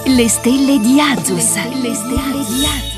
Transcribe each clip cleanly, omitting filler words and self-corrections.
Le stelle di Azus. Le stelle di Azus.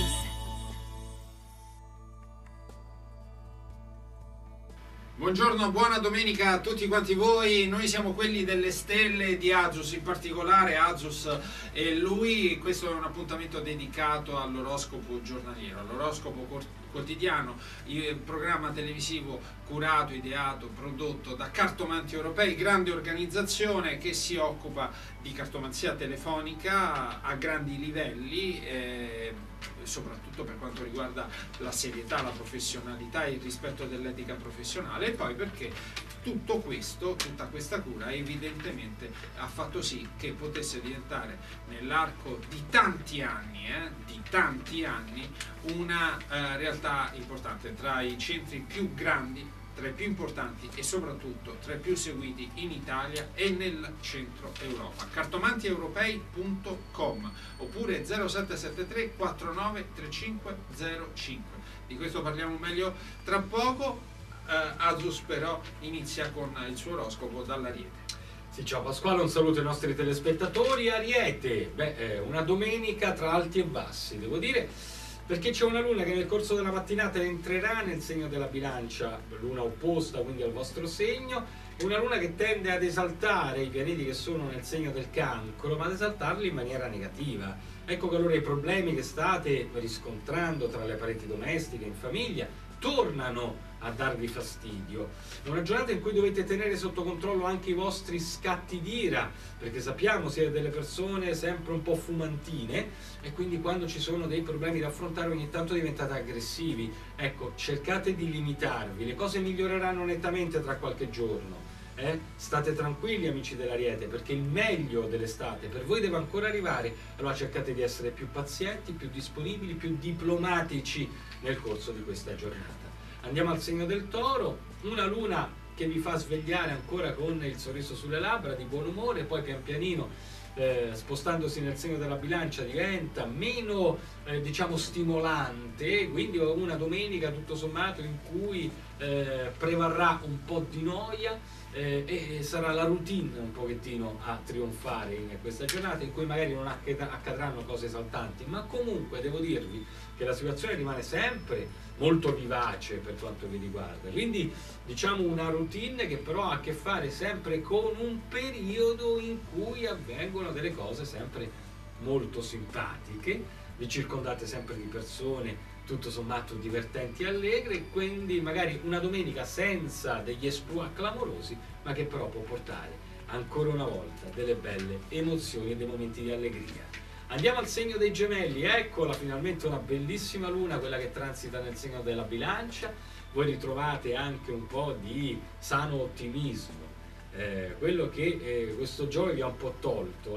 Buongiorno, buona domenica a tutti quanti voi. Noi siamo quelli delle stelle di Azus, in particolare Azus e lui. Questo è un appuntamento dedicato all'oroscopo giornaliero, all'oroscopo quotidiano, il programma televisivo curato, ideato, prodotto da Cartomanti Europei, grande organizzazione che si occupa di cartomanzia telefonica a grandi livelli, soprattutto per quanto riguarda la serietà, la professionalità e il rispetto dell'etica professionale, e poi perché tutto questo, tutta questa cura evidentemente ha fatto sì che potesse diventare nell'arco di tanti anni, una realtà importante, tra i centri più grandi, tra i più importanti e soprattutto tra i più seguiti in Italia e nel centro Europa. Cartomantieuropei.com oppure 0773 49 3505. Di questo parliamo meglio tra poco. Azus però inizia con il suo oroscopo dall'Ariete. Sì, ciao Pasquale, un saluto ai nostri telespettatori. Ariete, una domenica tra alti e bassi, devo dire, perché c'è una luna che nel corso della mattinata entrerà nel segno della bilancia, luna opposta quindi al vostro segno, e una luna che tende ad esaltare i pianeti che sono nel segno del cancro, ma ad esaltarli in maniera negativa. Ecco che allora i problemi che state riscontrando tra le pareti domestiche, in famiglia, tornano a darvi fastidio. È una giornata in cui dovete tenere sotto controllo anche i vostri scatti d'ira, perché sappiamo siete delle persone sempre un po' fumantine e quindi quando ci sono dei problemi da affrontare ogni tanto diventate aggressivi. Ecco, cercate di limitarvi, le cose miglioreranno nettamente tra qualche giorno. State tranquilli amici dell'Ariete, perché il meglio dell'estate per voi deve ancora arrivare. Allora cercate di essere più pazienti, più disponibili, più diplomatici nel corso di questa giornata. Andiamo al segno del Toro, una luna che vi fa svegliare ancora con il sorriso sulle labbra, di buon umore, poi pian pianino spostandosi nel segno della bilancia diventa meno diciamo stimolante, quindi una domenica tutto sommato in cui prevarrà un po' di noia e sarà la routine un pochettino a trionfare in questa giornata, in cui magari non accadranno cose esaltanti, ma comunque devo dirvi che la situazione rimane sempre molto vivace per quanto vi riguarda, quindi diciamo una routine che però ha a che fare sempre con un periodo in cui avvengono delle cose sempre molto simpatiche, vi circondate sempre di persone tutto sommato divertenti e allegre, quindi magari una domenica senza degli exploit clamorosi, ma che però può portare ancora una volta delle belle emozioni e dei momenti di allegria. Andiamo al segno dei Gemelli, eccola finalmente una bellissima luna, quella che transita nel segno della bilancia. Voi ritrovate anche un po' di sano ottimismo, quello che questo Giove vi ha un po' tolto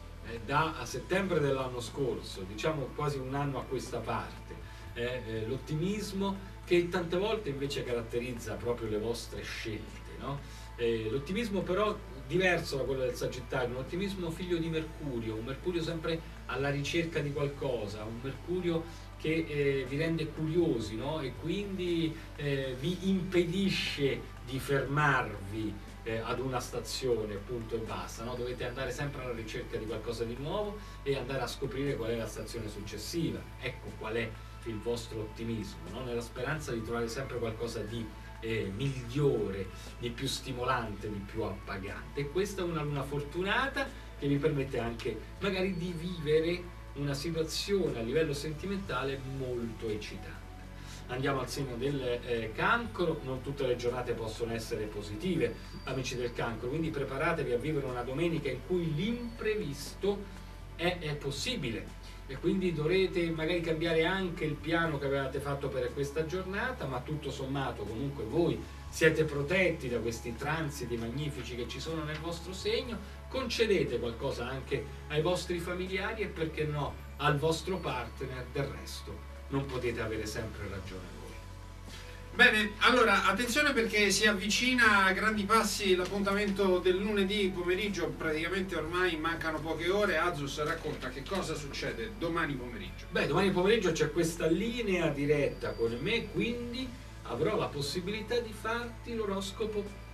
da settembre dell'anno scorso, diciamo quasi un anno a questa parte. L'ottimismo che tante volte invece caratterizza proprio le vostre scelte, no? L'ottimismo però diverso da quello del Sagittario, un ottimismo figlio di Mercurio, un Mercurio sempre alla ricerca di qualcosa, un Mercurio che vi rende curiosi, no? E quindi vi impedisce di fermarvi ad una stazione, punto e basta, no? Dovete andare sempre alla ricerca di qualcosa di nuovo e andare a scoprire qual è la stazione successiva. Ecco qual è il vostro ottimismo, no? Nella speranza di trovare sempre qualcosa di migliore, di più stimolante, di più appagante. E questa è una luna fortunata che vi permette anche magari di vivere una situazione a livello sentimentale molto eccitante. Andiamo al segno del Cancro, non tutte le giornate possono essere positive, amici del Cancro, quindi preparatevi a vivere una domenica in cui l'imprevisto è possibile e quindi dovrete magari cambiare anche il piano che avevate fatto per questa giornata, ma tutto sommato comunque voi siete protetti da questi transiti magnifici che ci sono nel vostro segno. Concedete qualcosa anche ai vostri familiari e perché no al vostro partner, del resto non potete avere sempre ragione voi. Bene, allora attenzione perché si avvicina a grandi passi l'appuntamento del lunedì pomeriggio, praticamente ormai mancano poche ore. Azus racconta che cosa succede domani pomeriggio. Domani pomeriggio c'è questa linea diretta con me, quindi avrò la possibilità di farti l'oroscopo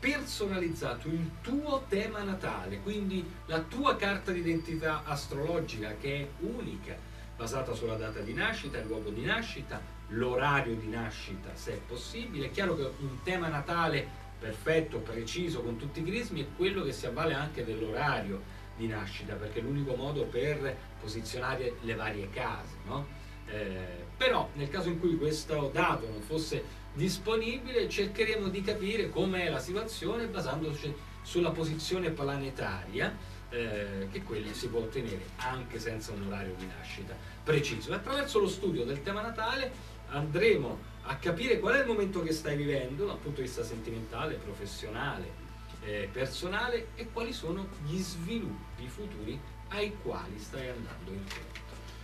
personalizzato il tuo tema natale, quindi la tua carta d'identità astrologica, che è unica, basata sulla data di nascita, il luogo di nascita, l'orario di nascita se è possibile. È chiaro che un tema natale perfetto, preciso, con tutti i crismi, è quello che si avvale anche dell'orario di nascita, perché è l'unico modo per posizionare le varie case, no? Però nel caso in cui questo dato non fosse disponibile, cercheremo di capire com'è la situazione basandoci sulla posizione planetaria, che quella si può ottenere anche senza un orario di nascita preciso. E attraverso lo studio del tema natale andremo a capire qual è il momento che stai vivendo dal punto di vista sentimentale, professionale, personale, e quali sono gli sviluppi futuri ai quali stai andando incontro.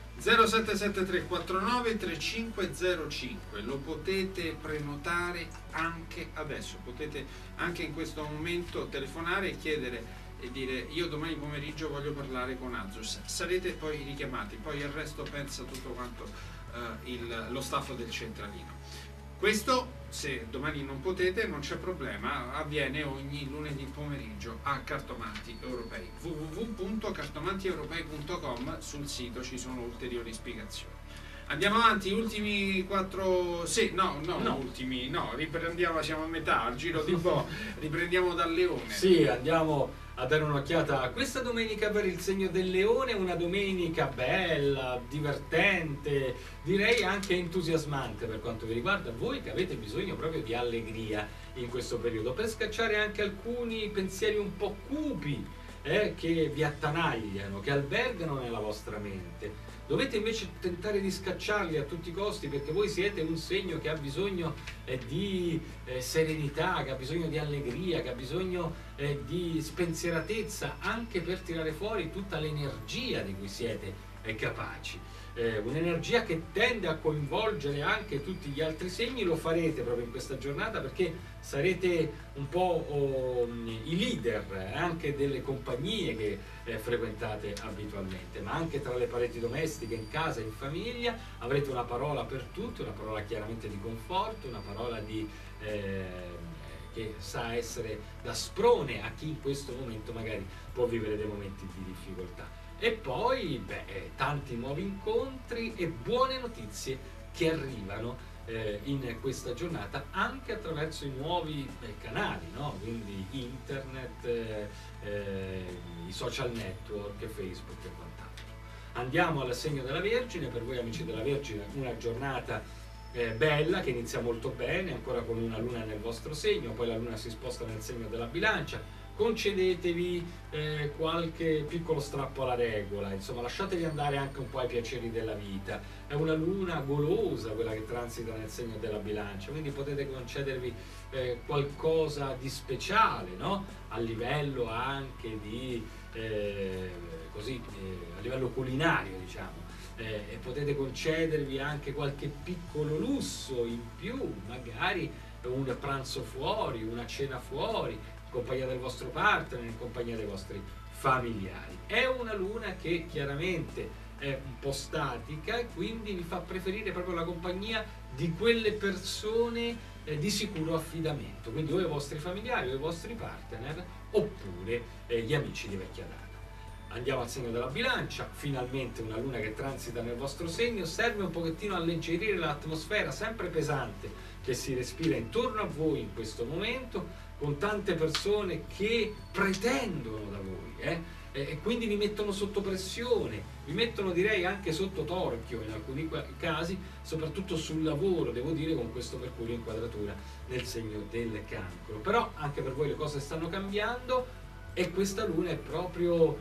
0773 3505, lo potete prenotare anche adesso, potete anche in questo momento telefonare e chiedere e dire: io domani pomeriggio voglio parlare con Azus. Sarete poi richiamati, poi il resto pensa tutto quanto lo staff del centralino. Questo, se domani non potete, non c'è problema, avviene ogni lunedì pomeriggio a Cartomanti Europei. www.cartomantieuropei.com, sul sito ci sono ulteriori spiegazioni. Andiamo avanti, ultimi 4... Sì, no, ultimi, no, riprendiamo, siamo a metà, al giro di po', riprendiamo dal Leone. Sì, andiamo a dare un'occhiata a questa domenica per il segno del Leone, una domenica bella, divertente, direi anche entusiasmante per quanto vi riguarda, voi che avete bisogno proprio di allegria in questo periodo, per scacciare anche alcuni pensieri un po' cupi che vi attanagliano, che albergano nella vostra mente. Dovete invece tentare di scacciarli a tutti i costi, perché voi siete un segno che ha bisogno di serenità, che ha bisogno di allegria, che ha bisogno di spensieratezza, anche per tirare fuori tutta l'energia di cui siete capaci. Un'energia che tende a coinvolgere anche tutti gli altri segni. Lo farete proprio in questa giornata, perché sarete un po' i leader anche delle compagnie che frequentate abitualmente, ma anche tra le pareti domestiche, in casa, in famiglia. Avrete una parola per tutti, una parola chiaramente di conforto, una parola che sa essere da sprone a chi in questo momento magari può vivere dei momenti di difficoltà. E poi tanti nuovi incontri e buone notizie che arrivano in questa giornata, anche attraverso i nuovi canali, no? Quindi internet, i social network, Facebook e quant'altro. Andiamo al segno della Vergine. Per voi amici della Vergine, una giornata bella, che inizia molto bene, ancora con una luna nel vostro segno, poi la luna si sposta nel segno della Bilancia. Concedetevi qualche piccolo strappo alla regola, insomma lasciatevi andare anche un po' ai piaceri della vita. È una luna golosa quella che transita nel segno della Bilancia, quindi potete concedervi qualcosa di speciale, no? A livello anche di a livello culinario, diciamo. E potete concedervi anche qualche piccolo lusso in più, magari un pranzo fuori, una cena fuori, in compagnia del vostro partner, in compagnia dei vostri familiari. È una luna che chiaramente è un po' statica e quindi vi fa preferire proprio la compagnia di quelle persone di sicuro affidamento, quindi o i vostri familiari o i vostri partner, oppure gli amici di vecchia data. Andiamo al segno della Bilancia, finalmente una luna che transita nel vostro segno, serve un pochettino a alleggerire l'atmosfera sempre pesante che si respira intorno a voi in questo momento, con tante persone che pretendono da voi e quindi vi mettono sotto pressione, vi mettono direi anche sotto torchio in alcuni casi, soprattutto sul lavoro, devo dire, con questo Mercurio in quadratura nel segno del Cancro. Però anche per voi le cose stanno cambiando e questa luna è proprio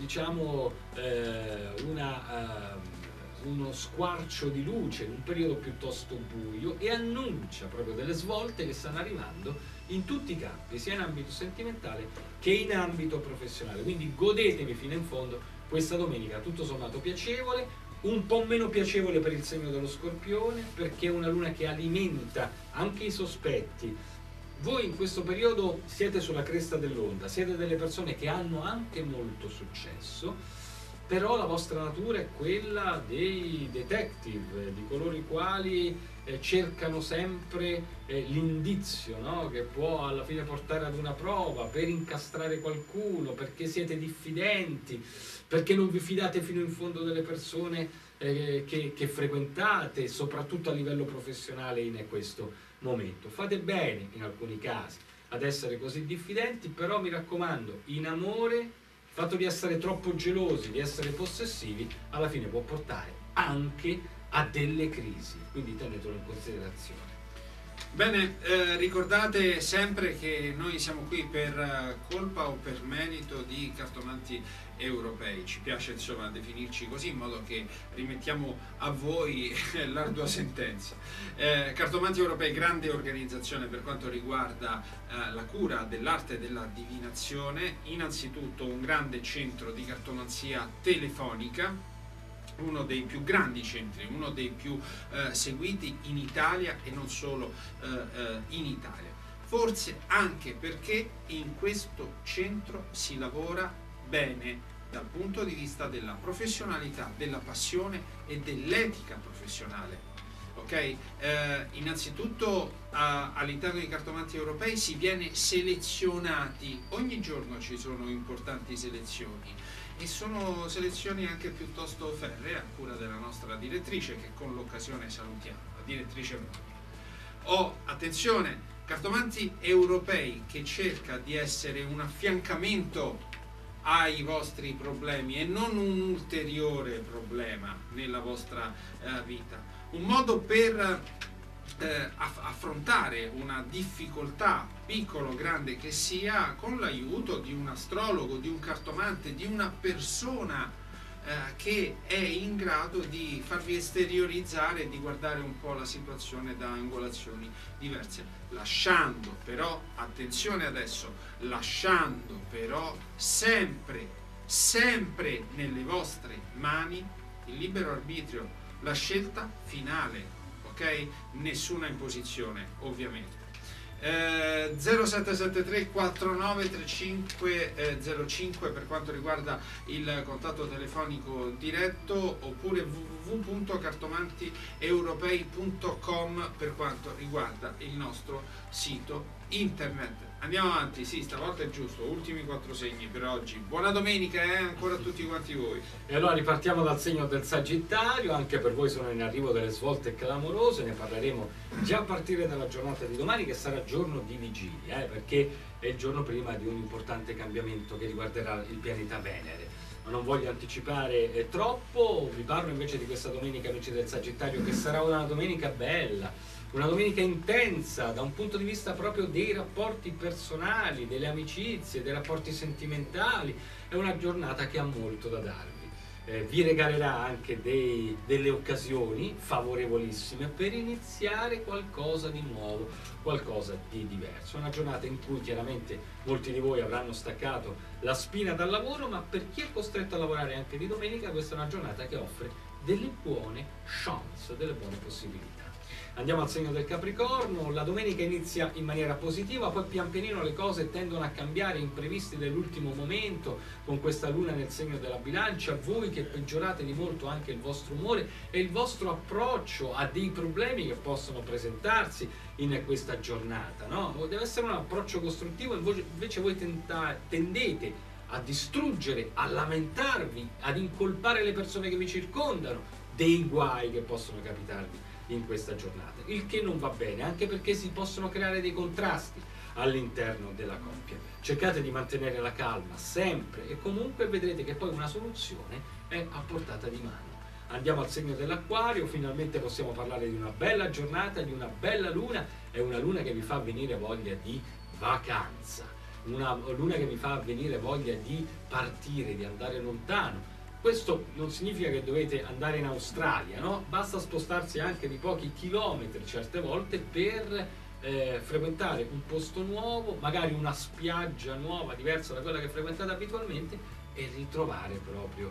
uno squarcio di luce in un periodo piuttosto buio, e annuncia proprio delle svolte che stanno arrivando in tutti i campi, sia in ambito sentimentale che in ambito professionale. Quindi godetevi fino in fondo questa domenica, tutto sommato piacevole, un po' meno piacevole per il segno dello Scorpione, perché è una luna che alimenta anche i sospetti. Voi in questo periodo siete sulla cresta dell'onda, siete delle persone che hanno anche molto successo, però la vostra natura è quella dei detective, di coloro i quali cercano sempre l'indizio, no? Che può alla fine portare ad una prova, per incastrare qualcuno, perché siete diffidenti, perché non vi fidate fino in fondo delle persone che frequentate, soprattutto a livello professionale in questo momento. Fate bene in alcuni casi ad essere così diffidenti, però mi raccomando, in amore il fatto di essere troppo gelosi, di essere possessivi, alla fine può portare anche a delle crisi, quindi tenetelo in considerazione. Bene, ricordate sempre che noi siamo qui per colpa o per merito di Cartomanti Europei. Ci piace insomma definirci così, in modo che rimettiamo a voi l'ardua sentenza. Cartomanti Europei, grande organizzazione per quanto riguarda la cura dell'arte e della divinazione. Innanzitutto un grande centro di cartomanzia telefonica, uno dei più grandi centri, uno dei più seguiti in Italia e non solo in Italia. Forse anche perché in questo centro si lavora bene dal punto di vista della professionalità, della passione e dell'etica professionale. Ok? Innanzitutto all'interno dei Cartomanti Europei si viene selezionati, ogni giorno ci sono importanti selezioni, e sono selezioni anche piuttosto ferree, a cura della nostra direttrice, che con l'occasione salutiamo, la direttrice Monica. Attenzione, Cartomanti Europei, che cerca di essere un affiancamento ai vostri problemi e non un ulteriore problema nella vostra vita, un modo per affrontare una difficoltà, piccolo o grande che sia, con l'aiuto di un astrologo, di un cartomante, di una persona che è in grado di farvi esteriorizzare e di guardare un po' la situazione da angolazioni diverse, lasciando però, attenzione adesso, lasciando però sempre nelle vostre mani il libero arbitrio, la scelta finale. Ok? Nessuna imposizione, ovviamente. 0773 493505 per quanto riguarda il contatto telefonico diretto, oppure www.cartomantieuropei.com per quanto riguarda il nostro sito internet. Andiamo avanti, sì, stavolta è giusto, ultimi 4 segni per oggi. Buona domenica ancora a tutti quanti voi. E allora ripartiamo dal segno del Sagittario. Anche per voi sono in arrivo delle svolte clamorose, ne parleremo già a partire dalla giornata di domani, che sarà giorno di vigilia, perché è il giorno prima di un importante cambiamento che riguarderà il pianeta Venere. Ma non voglio anticipare troppo, vi parlo invece di questa domenica, amici del Sagittario, che sarà una domenica bella, una domenica intensa da un punto di vista proprio dei rapporti personali, delle amicizie, dei rapporti sentimentali. È una giornata che ha molto da darvi. Vi regalerà anche delle occasioni favorevolissime per iniziare qualcosa di nuovo, qualcosa di diverso. Una giornata in cui chiaramente molti di voi avranno staccato la spina dal lavoro, ma per chi è costretto a lavorare anche di domenica, questa è una giornata che offre delle buone chance, delle buone possibilità. Andiamo al segno del Capricorno. La domenica inizia in maniera positiva, poi pian pianino le cose tendono a cambiare, imprevisti dell'ultimo momento, con questa luna nel segno della Bilancia. Voi che peggiorate di molto anche il vostro umore e il vostro approccio a dei problemi che possono presentarsi in questa giornata, no? Deve essere un approccio costruttivo, invece voi tendete a distruggere, a lamentarvi, ad incolpare le persone che vi circondano dei guai che possono capitarvi in questa giornata, il che non va bene, anche perché si possono creare dei contrasti all'interno della coppia. Cercate di mantenere la calma sempre e comunque vedrete che poi una soluzione è a portata di mano. Andiamo al segno dell'Acquario. Finalmente possiamo parlare di una bella giornata, di una bella luna. È una luna che vi fa venire voglia di vacanza, una luna che vi fa venire voglia di partire, di andare lontano. Questo non significa che dovete andare in Australia, no? Basta spostarsi anche di pochi chilometri certe volte per frequentare un posto nuovo, magari una spiaggia nuova, diversa da quella che frequentate abitualmente, e ritrovare proprio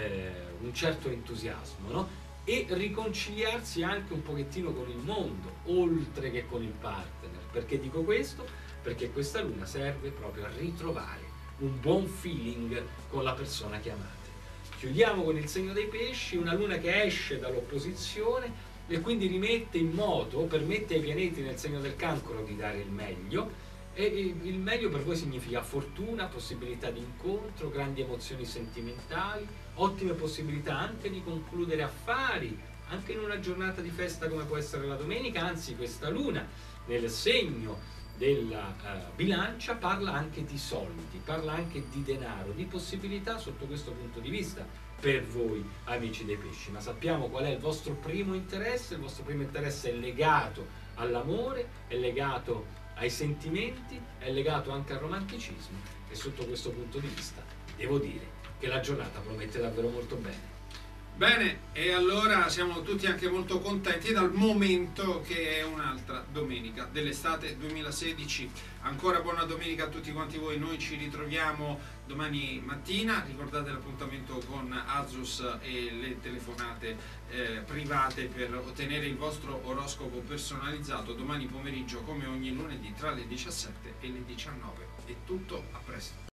un certo entusiasmo, no? E riconciliarsi anche un pochettino con il mondo, oltre che con il partner. Perché dico questo? Perché questa luna serve proprio a ritrovare un buon feeling con la persona che amate. Chiudiamo con il segno dei Pesci, una luna che esce dall'opposizione, e quindi rimette in moto, permette ai pianeti nel segno del Cancro di dare il meglio, e il meglio per voi significa fortuna, possibilità di incontro, grandi emozioni sentimentali, ottime possibilità anche di concludere affari, anche in una giornata di festa come può essere la domenica. Anzi, questa luna nel segno della bilancia parla anche di soldi, parla anche di denaro, di possibilità sotto questo punto di vista per voi amici dei pesci. Ma sappiamo qual è il vostro primo interesse. Il vostro primo interesse è legato all'amore, è legato ai sentimenti, è legato anche al romanticismo, e sotto questo punto di vista devo dire che la giornata promette davvero molto bene. Bene, e allora siamo tutti anche molto contenti dal momento che è un'altra domenica dell'estate 2016. Ancora buona domenica a tutti quanti voi, noi ci ritroviamo domani mattina, ricordate l'appuntamento con Azus e le telefonate private per ottenere il vostro oroscopo personalizzato domani pomeriggio come ogni lunedì tra le 17 e le 19. È tutto, a presto.